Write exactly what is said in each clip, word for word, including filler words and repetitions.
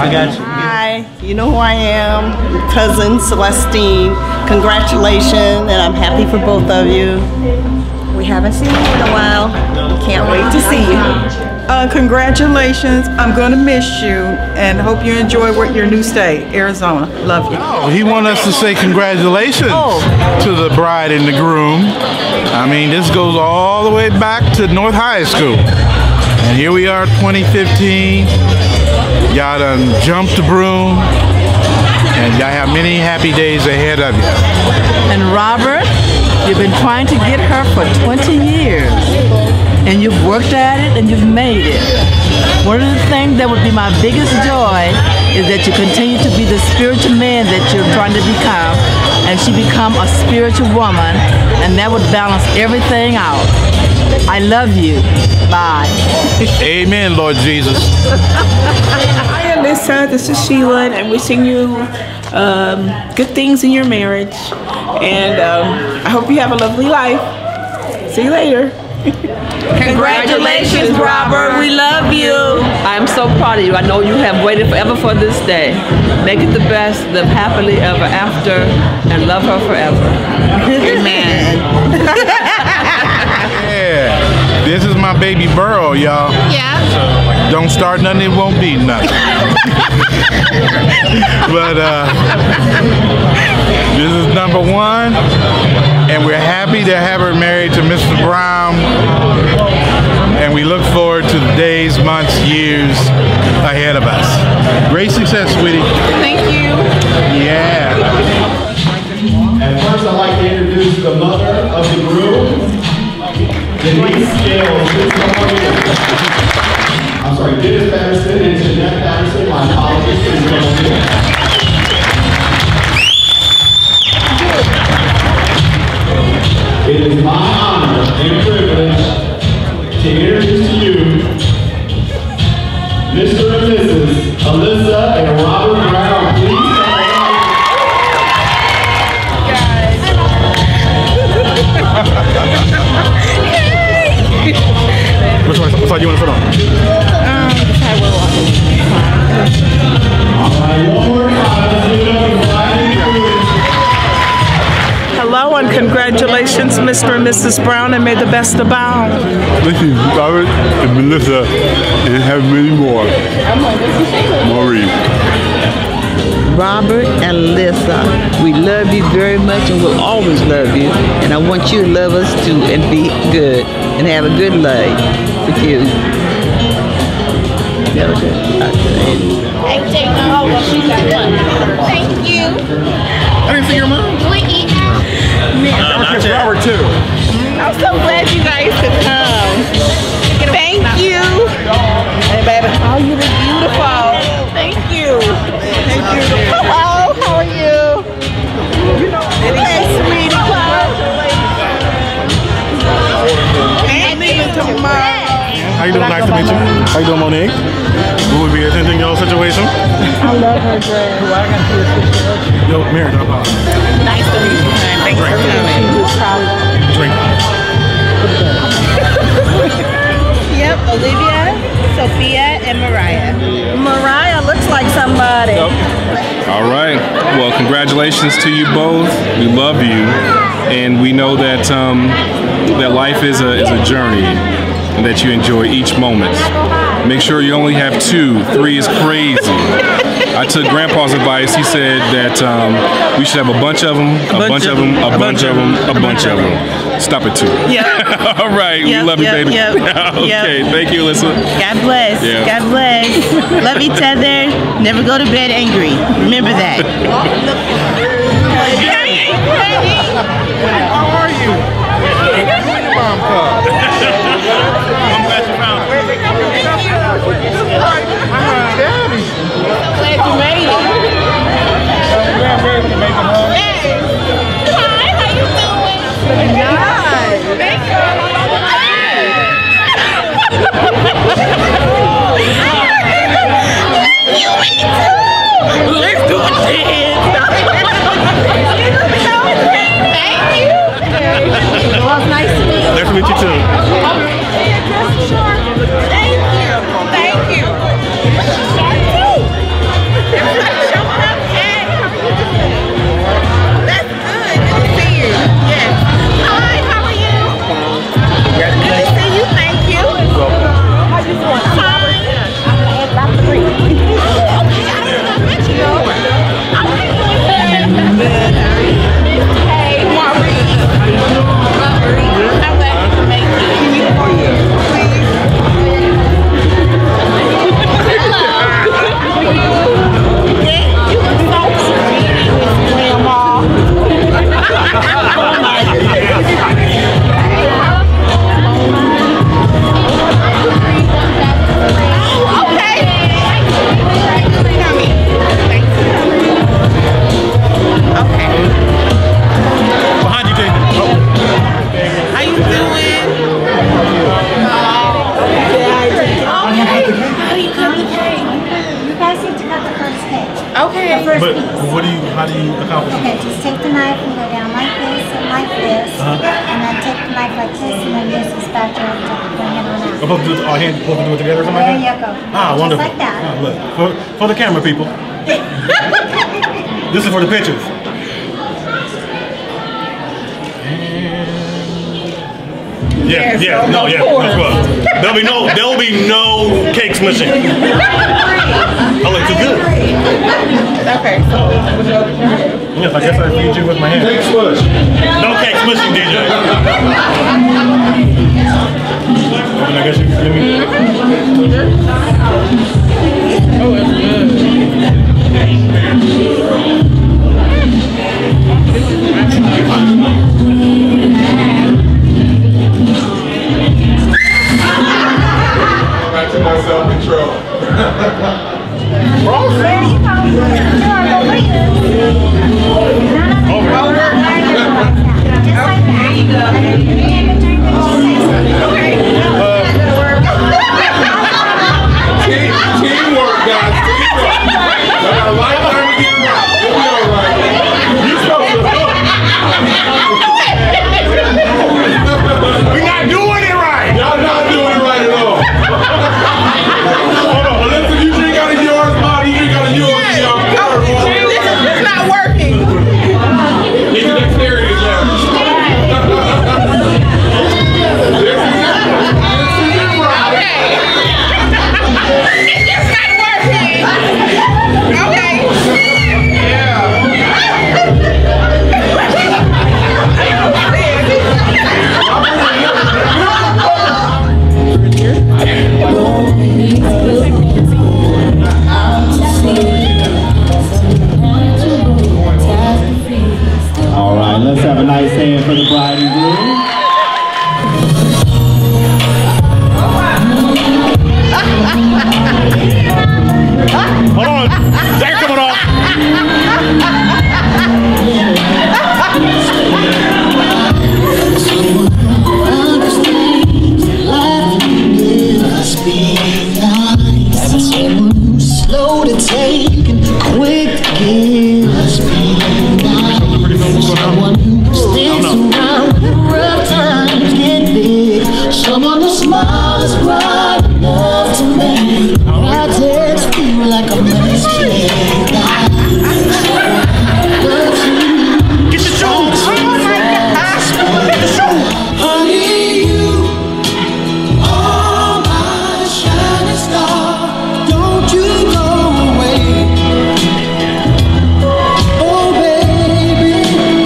I got you. Hi, you know who I am, cousin Celestine. Congratulations, and I'm happy for both of you. We haven't seen you in a while. Can't wait to see you. Uh, congratulations. I'm going to miss you and hope you enjoy what your new state, Arizona. Love you. Oh, he wants us to say congratulations Oh. to the bride and the groom. I mean, this goes all the way back to North High School. And here we are, twenty fifteen. Y'all done jumped the broom. And y'all have many happy days ahead of you. And Robert, you've been trying to get her for twenty years. And you've worked at it and you've made it. One of the things that would be my biggest joy is that you continue to be the spiritual man that you're trying to become, and she become a spiritual woman, and that would balance everything out. I love you. Bye. Amen, Lord Jesus. Hi, Alyssa. This is Sheila, and I'm wishing you um, good things in your marriage. And um, I hope you have a lovely life. See you later. Congratulations, Robert. We love you. I'm so proud of you. I know you have waited forever for this day. Make it the best, live happily ever after, and love her forever. Amen. Yeah. This is my baby Burrow, y'all. Yeah. So don't start nothing, it won't be nothing. But uh, this is number one, and we're happy to have her married to Mister Brown. And we look forward to the days, months, years ahead of us. Great success, sweetie. Thank you. Yeah. And first I'd like to introduce the mother of the groom, Denise Scales. I'm sorry, Dennis Patterson and Jeanette Patterson. My apologies. Please come on in. It is my honor and privilege to introduce to you Mister and Missus Alessa and Robert Brown. Please come Which one? Which side you want to put on? Um, the side we're walking. All right, one more time. Let's give it up for Brian and Cruz. Hello and congratulations, Mister and Missus Brown, and may the best abound. This is Robert and Melissa, and have many more. Maureen. Robert and Alyssa, we love you very much and will always love you. And I want you to love us too and be good and have a good life with you. Have a good life. Thank you. I didn't see your mom. We eat. Uh, Robert too. I'm so glad you guys could come. Thank you. Hey, baby. Oh, you look beautiful. Thank you. Thank you. Hello, how are you? Hey, sweetie. And even tomorrow. How you doing? Nice to meet you. How you doing, Monique? Who would be attending your situation? I love her dress. Yo, Mary, no problem. Nice to meet you, man. Thanks for coming. Drink. Yep, Olivia, Sophia, and Mariah. Mariah looks like somebody. All right. Well, congratulations to you both. We love you, and we know that um, that life is a is a journey, and that you enjoy each moment. Make sure you only have two. Three is crazy. I took Grandpa's advice. He said that um, we should have a bunch of them, a bunch of them, a bunch of them, a bunch of them. Stop at two. Yeah. All right. Yep, we love yep, you, baby. yep, Okay. yep. Thank you, Alyssa. God bless. Yeah. God bless. Love each other. Never go to bed angry. Remember that. How are you? Where's your mom come? I'm glad you found her. Daddy. Glad you made it. I'm ready to make them home. Hi, how you doing? Nice. Thank you. You me too. Let's do a dance. Thank you. Well, it's nice to meet you. Nice to meet you too. Thank you. Thank you. the first But piece. what do you? How do you accomplish Okay, it? just take the knife and go down like this and like this, Uh-huh. and then take the knife like this and then use the spatula to bring it on out. I'm supposed to do it, our hands supposed to do it together or something There like you that? go. Ah, Just wonderful. like that. Ah, look, for, for the camera people. This is for the pictures. Yeah, Yes, yeah, no, of yeah, course. that's well. There'll be no, there'll be no cake smishing. I look too good. Okay, so Yes, I guess I feed you with my hand. Cake smush. No cake smishing, D J. And I guess you can give me. oh, it's Back to my self-control. There you go. Over here. No, no, no. Over. Just like that. There you go. And then your hand will turn to Team, teamwork, guys. Teamwork. I got a lifetime to get right. You'll be all right. You supposed to hook. We're not doing it right. Y'all not doing it right at all. Hold on. Unless if you drink out of yours, Mom, you drink out of yours. Y'all This is not working. Need the dexterity again. This is it. It's just not working. Okay. All right, let's have a nice hand for the bride and groom. Hold on. They're coming off. Slow to take and quick to give us someone who sticks around when rough times get big. Someone who smiles bright enough to make my tears feel like a mistake. Get your shoes. Oh my God. Get your shoes. Honey, you are my shining star. Don't you go away. Oh baby,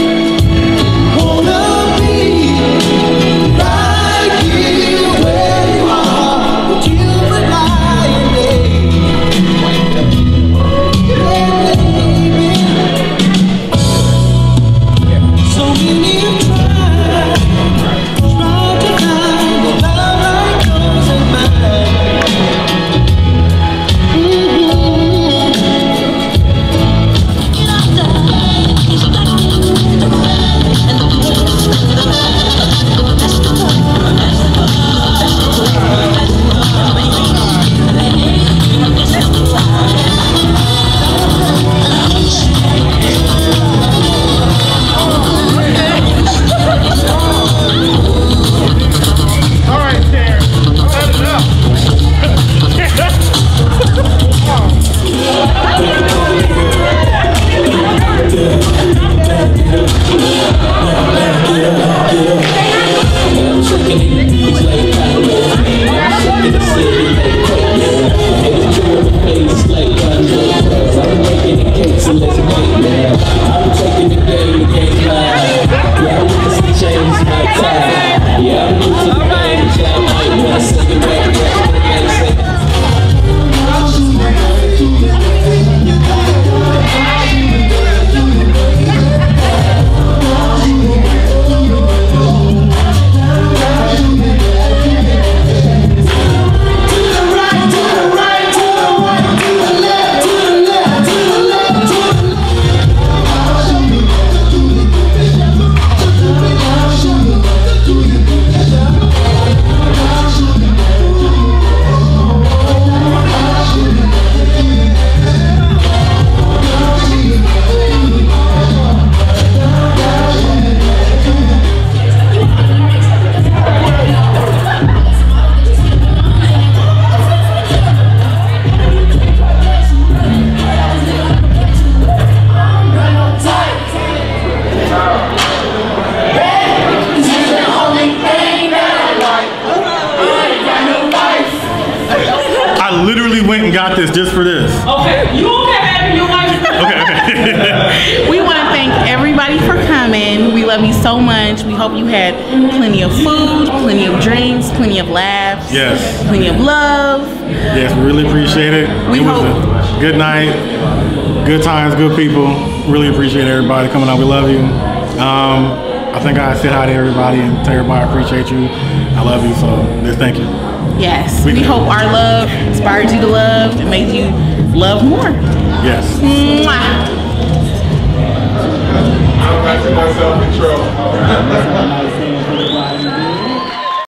wanna be right here where you are. With you for night and day. Yeah, baby. So many have tried, tried to find a love like yours and mine. All right, Sarah. That's enough. To the right, to the right, to the left, to the left, to the left. this just for this. Okay, you okay, baby? You like Okay, okay. We want to thank everybody for coming. We love you so much. We hope you had plenty of food, plenty of drinks, plenty of laughs, Yes. plenty of love. Yes, we really appreciate it. We it was hope- a good night, good times, good people. Really appreciate everybody coming out. We love you. Um, I think I said hi to everybody and tell everybody I appreciate you. I love you, so just thank you. Yes, We we can- hope our love inspired you to love and made you love more. Yes. Mwah.